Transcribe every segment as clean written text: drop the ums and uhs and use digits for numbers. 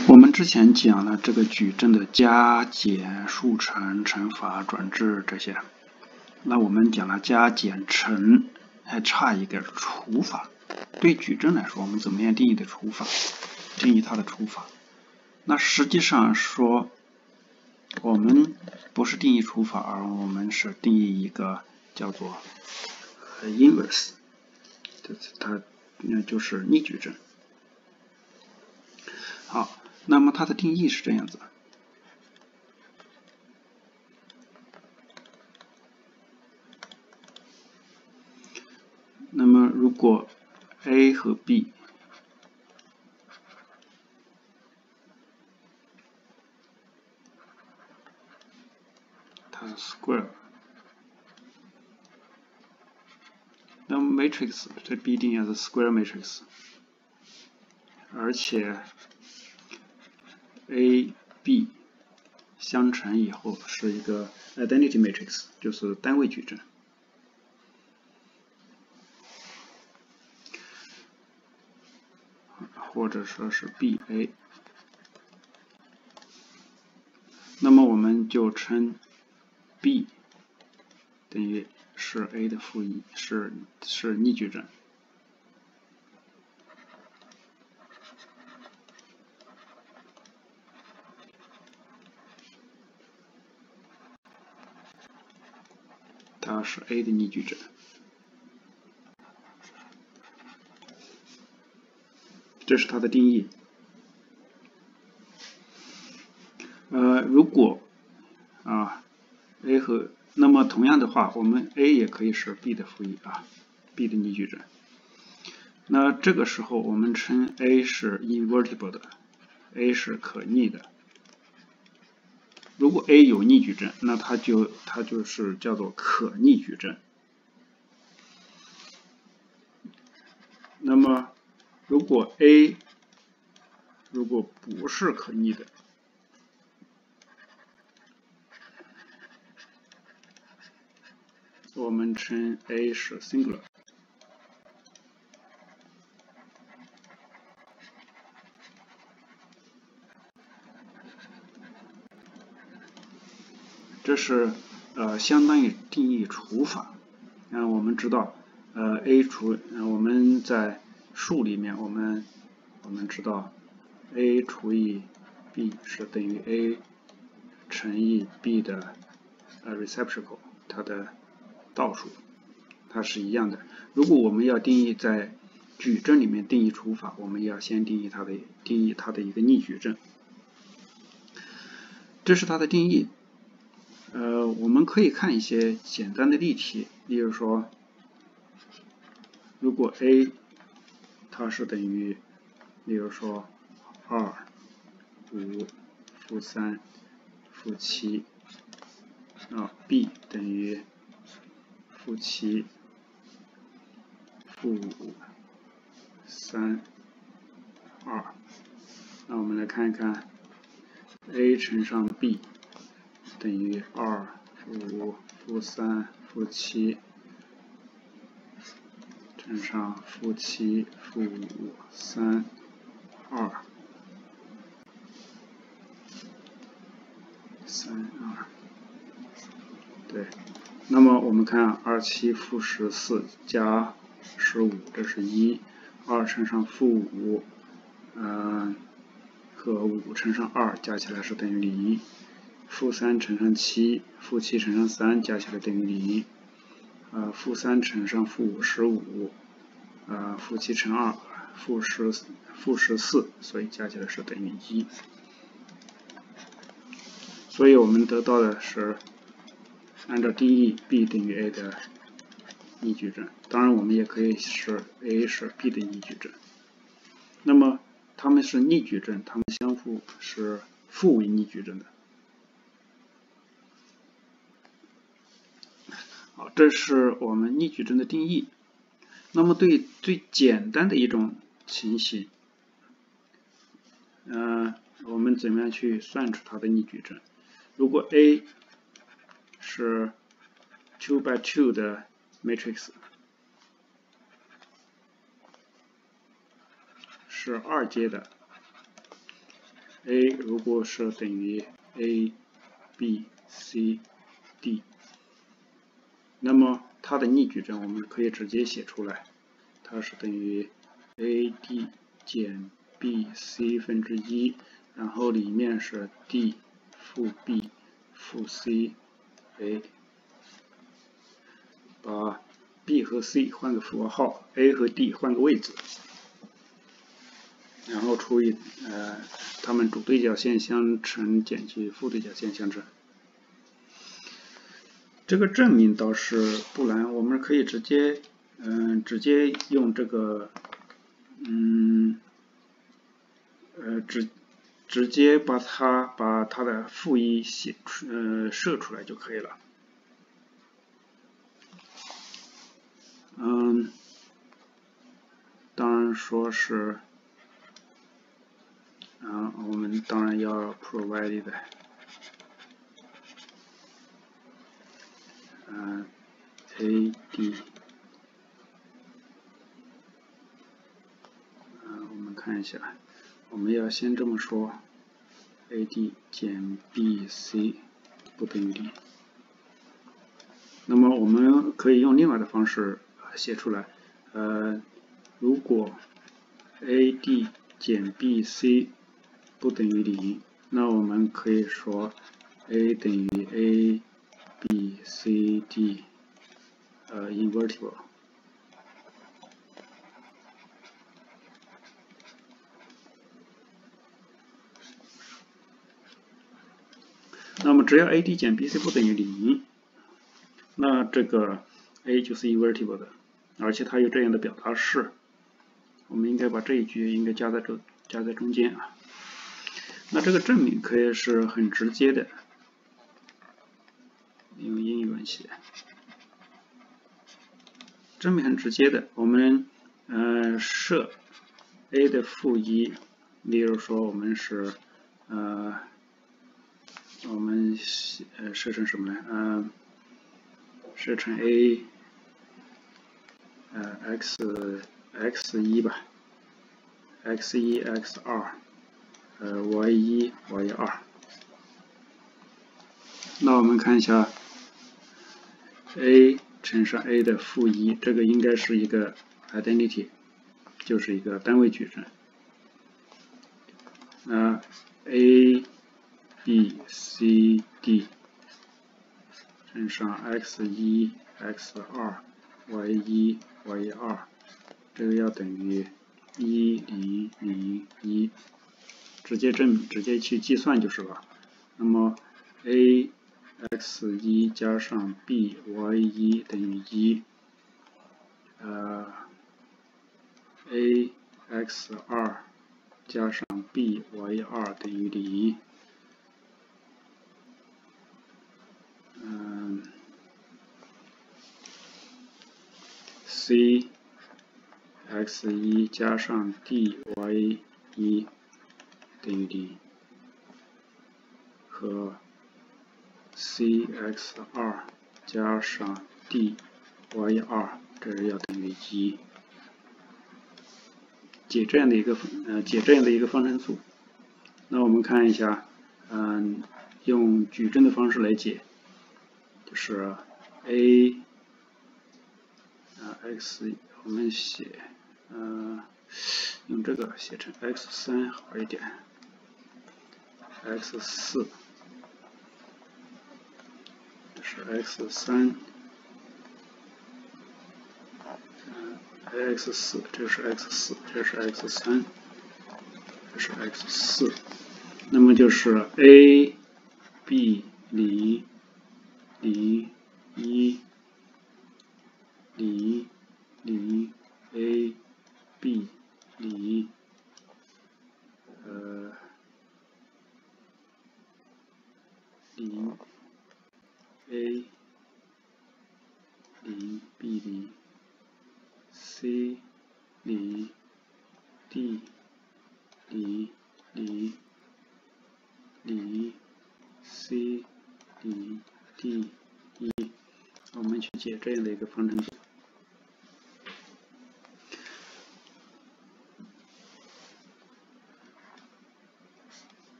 我们之前讲了这个矩阵的加减、数乘、乘法、转置这些，那我们讲了加减乘，还差一个除法。对矩阵来说，我们怎么样定义的除法？定义它的除法。那实际上说，我们不是定义除法，而我们是定义一个叫做inverse， 它就是逆矩阵。好，那么它的定义是这样子。那么如果 A 和 B 它是 square， 那么 matrix 这必定要是 square matrix， 而且 A、B 相乘以后是一个 identity matrix， 就是单位矩阵。或者说是 BA， 那么我们就称 B 等于是 A 的负一，是逆矩阵。它是 A 的逆矩阵。这是它的定义。如果A 和那么同样的话，我们 A 也可以是 B 的负一，B 的逆矩阵。那这个时候我们称 A 是 invertible 的 ，A 是可逆的。如果 A 有逆矩阵，那它就是叫做可逆矩阵。那么如果 A 不是可逆的，我们称 A 是 singular。这是相当于定义除法。我们知道A 除我们在数里面我们知道 A 除以 B 是等于 A 乘以 B 的reciprocal， 它的倒数，它是一样的。如果我们要定义在矩阵里面定义除法，我们要先定义它的一个逆矩阵。这是它的定义。我们可以看一些简单的例题，例如说，如果 A 它是等于，例如说2、5、-3、-7， B 等于-7、-5、3、2，那我们来看一看 A 乘上 B 等于2、5、-3、-7乘上-7、-5、3、2、3、2，对。那么我们看27负14加15，这是1， 2乘上-5，和5乘上2加起来是等于0， -3乘上7， -7乘上3加起来等于0， -3乘上-5 15， -7乘2 -14， 所以加起来是等于1。所以我们得到的是按照定义 B 等于 A 的逆矩阵。当然我们也可以是 A 是 B 的逆矩阵。那么它们是逆矩阵，它们相互是负为逆矩阵的。好，这是我们逆矩阵的定义。那么对最简单的一种情形，我们怎么样去算出它的逆矩阵？如果 A 是 2 by 2的 matrix， 是2阶的， a 如果是等于 a、b、c、d， 那么它的逆矩阵我们可以直接写出来，它是等于 ad 减 bc 分之一，然后里面是 d 负 b 负 c a， 把 b 和 c 换个符号 ，a 和 d 换个位置，然后除以它们主对角线相乘减去负对角线相乘。这个证明倒是不难，我们可以直接用这个直接把它的负一设出来就可以了。当然说是我们当然要 provided AD 我们看一下，我们要先这么说 AD 减 BC 不等于0。那么我们可以用另外的方式写出来，如果 AD 减 BC 不等于0，那我们可以说 A 等于 ABCD invertible。那么只要 AD 减 BC 不等于0，那这个 A 就是 invertible 的，而且它有这样的表达式。我们应该把这一句应该加在中间啊。那这个证明可以是很直接的，用英语文写。证明很直接的，我们设 a 的负一，例如说我们是我们设成什么呢？设成 a x1 吧 ，x1 x2 y1 y2。那我们看一下 a 乘上 a 的负一，这个应该是一个 identity， 就是一个单位矩阵。那 a、b、c、d 乘上 x1、x2、y1、y2， 这个要等于1、0、0、1，直接去计算就是了。那么 a、x1 加上 b、y1 等于1。a、x2 加上 b、y2 等于0。c、x1 加上 d、y1 等于0，和 c、x2 加上 d、y2 这是要等于1。解这样的一个方程组。那我们看一下，用矩阵的方式来解，就是 a x 我们写用这个写成 x3 好一点 ，x4 这是 x3。x4 这是 x4， 这是 x3， 这是 x4， 那么就是 a、b、0、0、1、0、0、a、b、0、0、a、0、b、0。c 0 d 0 0 0 c 0 d 1，我们去解这样的一个方程组。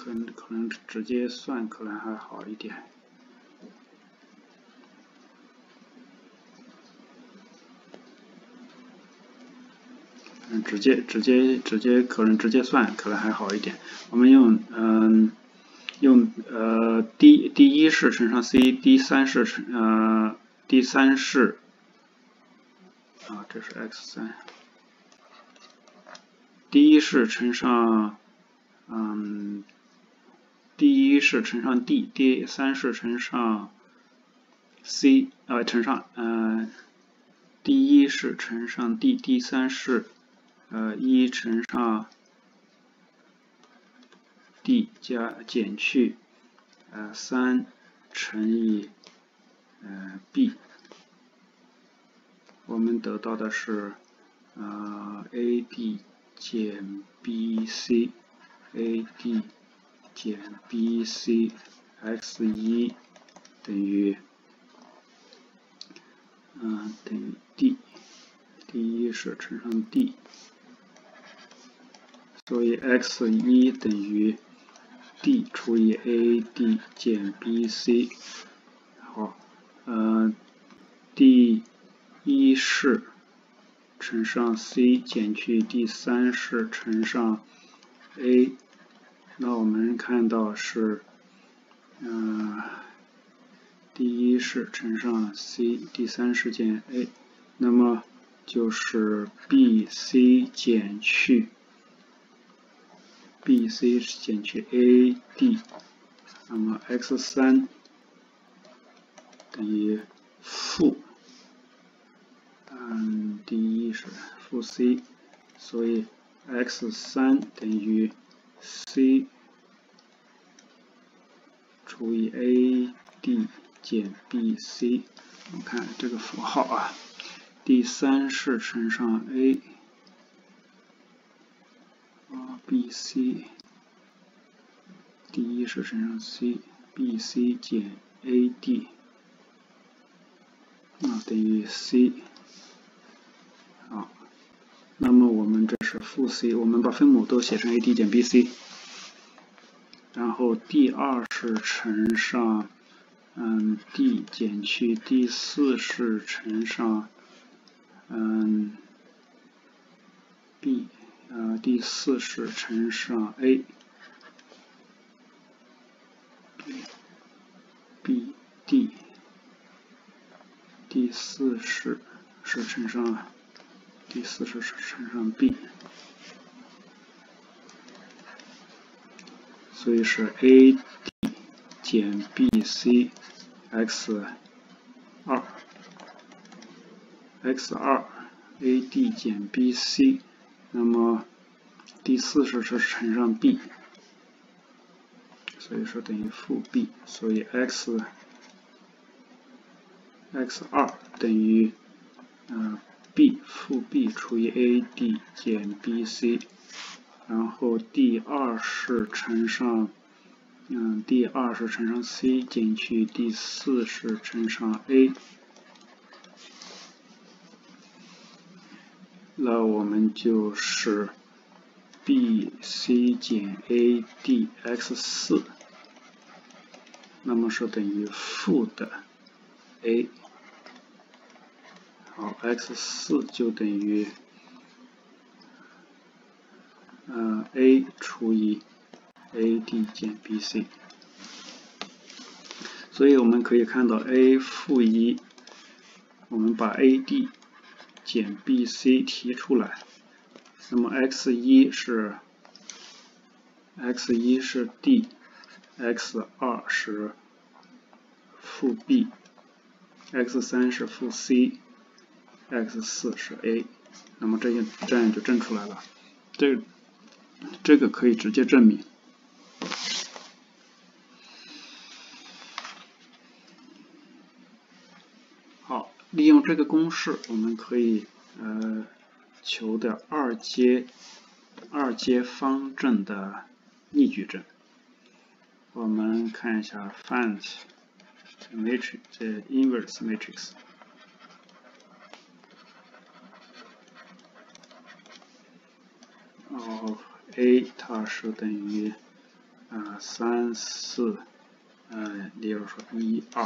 可能直接算可能还好一点。直接可能直接算可能还好一点。我们用第一式乘上 c， 第三式这是 x3， 第一式乘上第一式乘上 d， 第三式乘上 c， 乘上第一式乘上 d， 第三式1乘上 d 加减去3乘以b， 我们得到的是ad 减 bc ad 减 bc x1 等于d， 第一式乘上 d， 所以 x1 等于 d 除以 ad 减 bc。好，第一式乘上 c 减去第三式乘上 a， 那我们看到是第一式乘上 c， 第三式减 a， 那么就是 bc 减去 ad， 那么 x3 等于负第一是负 c， 所以 x3 等于 c 除以 ad 减 bc。我们看这个符号啊，第三式乘上 a bc， 第一式乘上 c bc 减 ad， 等于 c。好，那么我们这是负 c， 我们把分母都写成 ad 减 bc， 然后第二式乘上d 减去第四式乘上b， 第四式乘上 a b d， 第四式是乘上b， 所以是 ad 减 bc x2 ad 减 bc， 那么第四式是乘上 b， 所以说等于负 b， 所以 x2 等于b 负 b 除以 ad 减 bc， 然后第二式乘上c 减去第四式乘上 a， 那我们就是 bc 减 ad x4， 那么是等于负的 a。好 ，x4 就等于a 除以 ad 减 bc， 所以我们可以看到 a 负1，我们把 ad 减 bc 提出来，那么 x1 是 d， x2 是负 b， x3 是负 c。x4 是 a， 那么这样就证出来了。这个可以直接证明。好，利用这个公式，我们可以求的二阶方阵的逆矩阵。我们看一下 find matrix inverse matrix。A 它是等于 3、4，例如说1、2。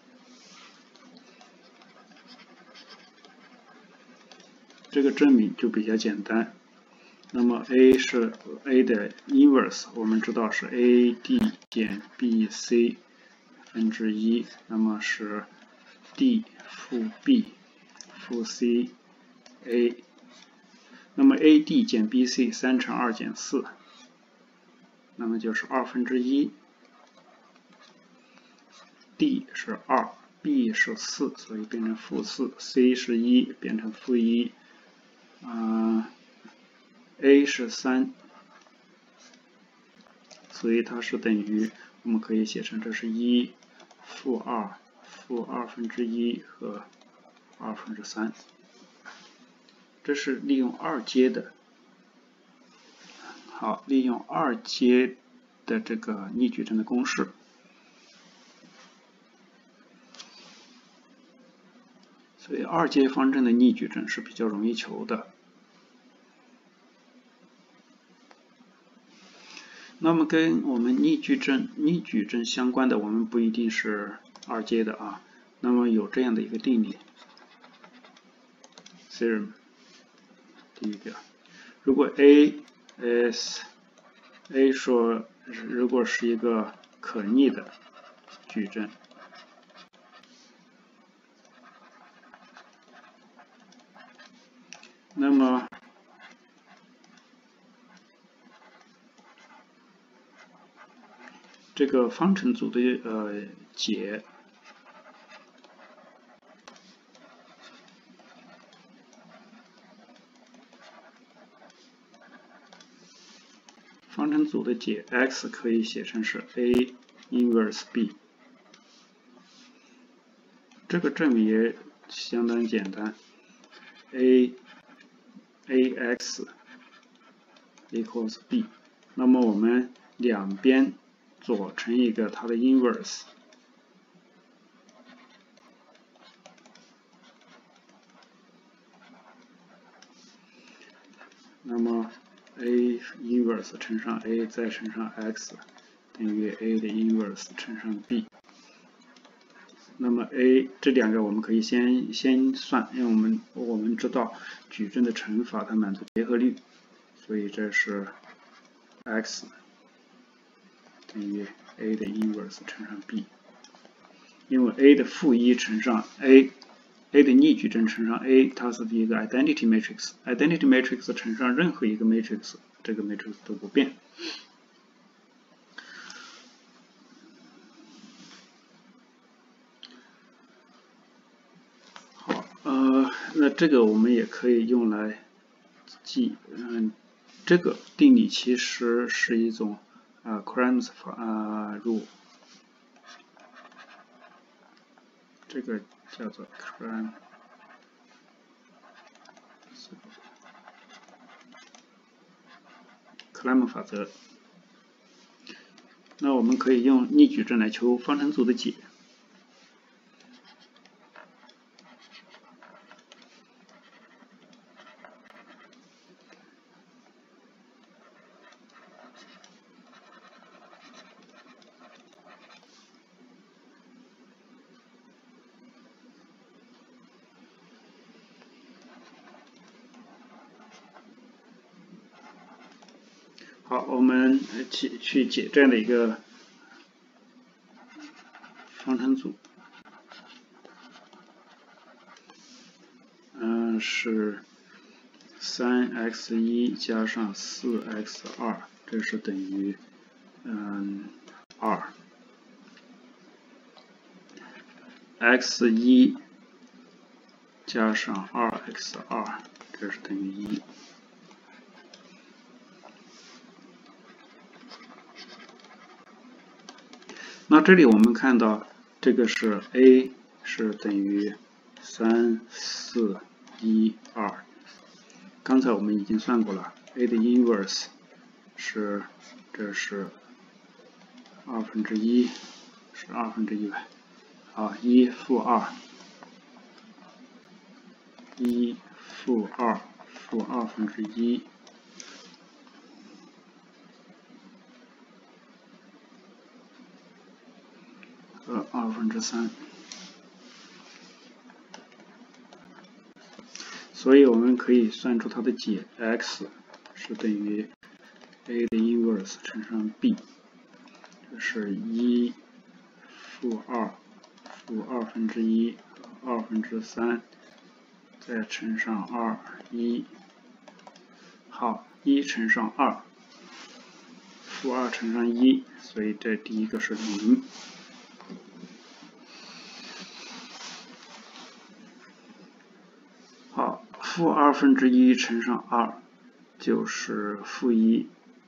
这个证明就比较简单。那么 a 是 a 的 inverse， 我们知道是 ad 减 bc 分之1，那么是 d 负 b 负 c a。那么 ad 减 bc 3乘2减4，那么就是2分之1。d 是2， b 是4，所以变成负4。c 是1，变成负1。a 是3，所以它是等于，我们可以写成这是1负2负2分之1和2分之3。这是利用二阶的。好，利用二阶的这个逆矩阵的公式。所以二阶方阵的逆矩阵是比较容易求的。那么跟我们逆矩阵相关的，我们不一定是二阶的啊。那么有这样的一个定理 theorem， 第一个，如果 A 说如果是一个可逆的矩阵，那么这个方程组的解x 可以写成是 a inverse b。这个证明也相当简单 ，ax equals b。那么我们两边左乘一个它的 inverse， 那么 a inverse 乘上 a 再乘上 x 等于 a 的 inverse 乘上 b。那么 a 这两个我们可以先算，因为我们知道矩阵的乘法它满足结合律，所以这是 x 等于 a 的 inverse 乘上 b。因为 a 的负1乘上 a 的逆矩阵乘上 a， 它是一个 identity matrix。identity matrix 乘上任何一个 matrix， 这个 matrix 都不变。好，那这个我们也可以用来记，这个定理其实是一种Cramer's rule， 这个叫做 Cramer 法则。那我们可以用逆矩阵来求方程组的解。好，我们去解这样的一个方程组，是3x1加上4x2，这是等于2。x1加上 2x2，这是等于1。那这里我们看到这个是 a 是等于3、4、1、2。刚才我们已经算过了 ，a 的 inverse 是这是2分之1，是2分之1吧？好，1负2， 1负2负2分之1。 3。所以我们可以算出它的解 x 是等于 a 的 inverse 乘上 b， 这是1负2负2分之1和2分之3，再乘上1，好，1乘上2，负2乘上1，所以这第一个是0。好，负2分之1乘上2就是负1，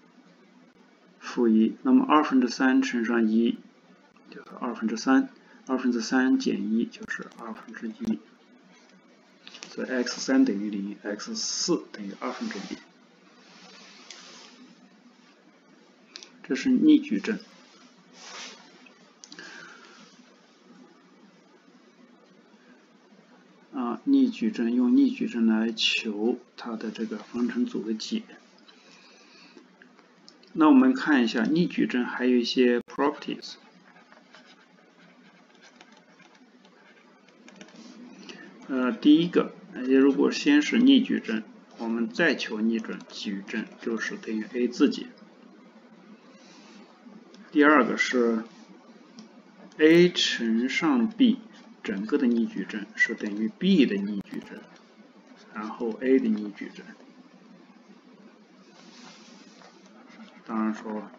那么2分之3乘上1就是2分之3， 2分之3减1就是2分之1，所以 x3 等于0， x4 等于2分之1。这是逆矩阵。逆矩阵用逆矩阵来求它的这个方程组的解。那我们看一下逆矩阵还有一些 properties。第一个，如果先是逆矩阵，我们再求逆矩阵，就是等于 a 自己。第二个是 a 乘上 b 整个的逆矩阵是等于 b 的逆矩阵，然后 a 的逆矩阵。当然说，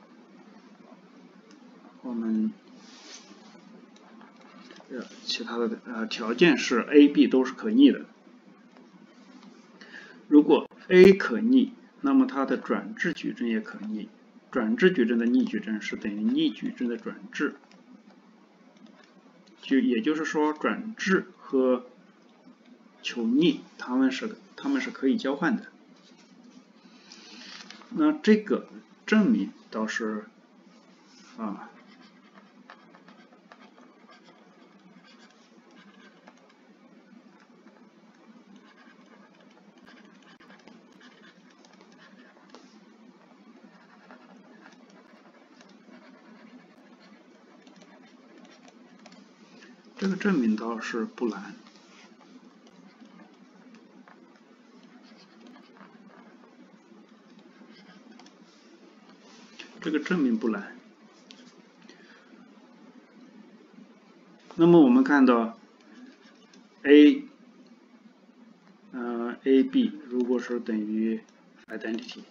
我们其他的条件是 a、b 都是可逆的。如果 a 可逆，那么它的转置矩阵也可逆。转置矩阵的逆矩阵是等于逆矩阵的转置。也就是说，转置和求逆，它们是可以交换的。那这个证明倒是这个证明倒是不难。这个证明不难。那么我们看到 a、b 如果是等于 identity，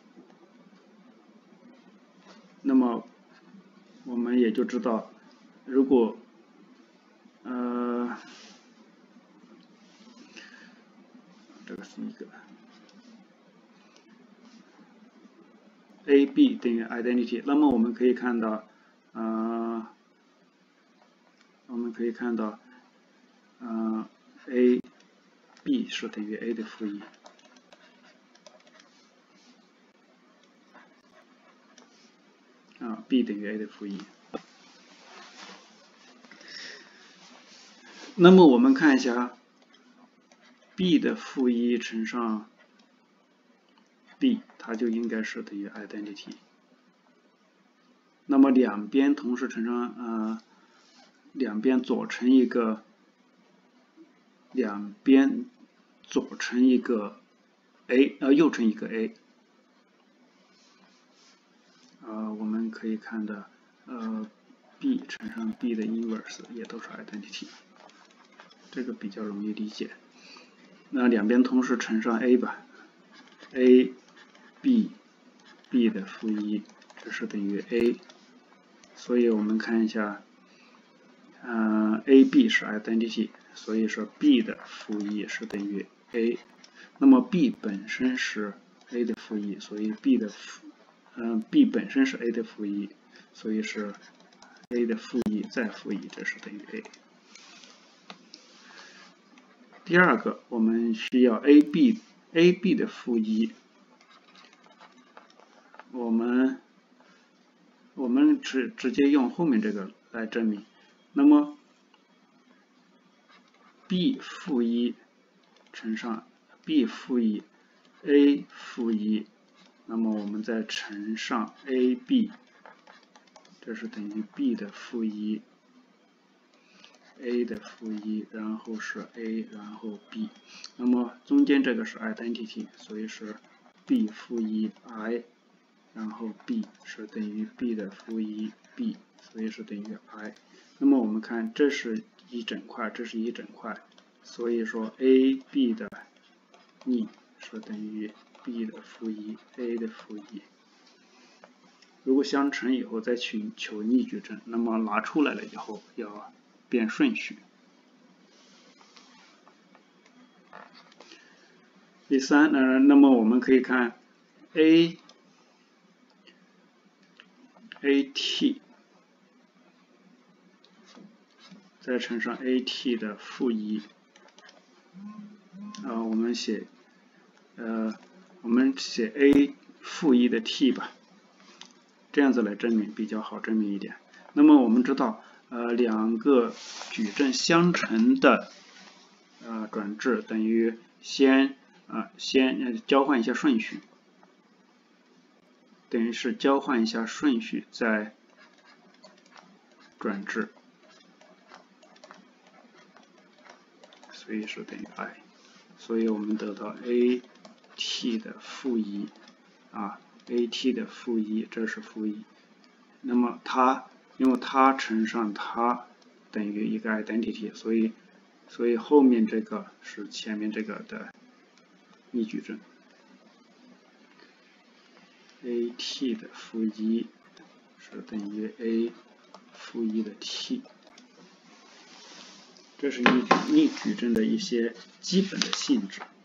那么我们也就知道，如果这个是一个 a、b 等于 identity， 那么我们可以看到a、b 是等于 a 的负1。b 等于 a 的负1。那么我们看一下 b 的负1乘上 b， 它就应该是等于 identity。那么两边同时乘上两边左乘一个 a， 右乘一个 a， 我们可以看到b 乘上 b 的 inverse 也都是 identity， 这个比较容易理解。那两边同时乘上 a 吧 ，a b 的负1，这是等于 a， 所以我们看一下ab 是 identity， 所以说 b 的负1是等于 a。那么 b 本身是 a 的负1，所以 b 本身是 a 的负1，所以是 a 的负1再负1，这是等于 a。第二个，我们需要 ab 的负1，我们直接用后面这个来证明。那么 b 负1乘上 b 负1 a 负1，那么我们再乘上 ab， 这是等于 b 的负1 a 的负一，然后是 a， 然后 b。那么中间这个是 identity， 所以是 b 负一 i， 然后 b 是等于 b 的负一 b， 所以是等于 i。那么我们看，这是一整块，这是一整块，所以说 a b 的逆是等于 b 的负一 a 的负一。如果相乘以后再去求逆矩阵，那么拿出来了以后要变顺序。第三，那么我们可以看 at 再乘上 at 的负一，我们写a 负一的 t 吧，这样子来证明比较好证明一点。那么我们知道，两个矩阵相乘的转置等于先交换一下顺序，等于是交换一下顺序再转置，所以是等于 i。所以我们得到 at 的负一，at 的负一，这是负一。那么因为它乘上它等于一个 identity， 所以后面这个是前面这个的逆矩阵。at 的负一是等于 a 负一的 t。这是逆矩阵的一些基本的性质。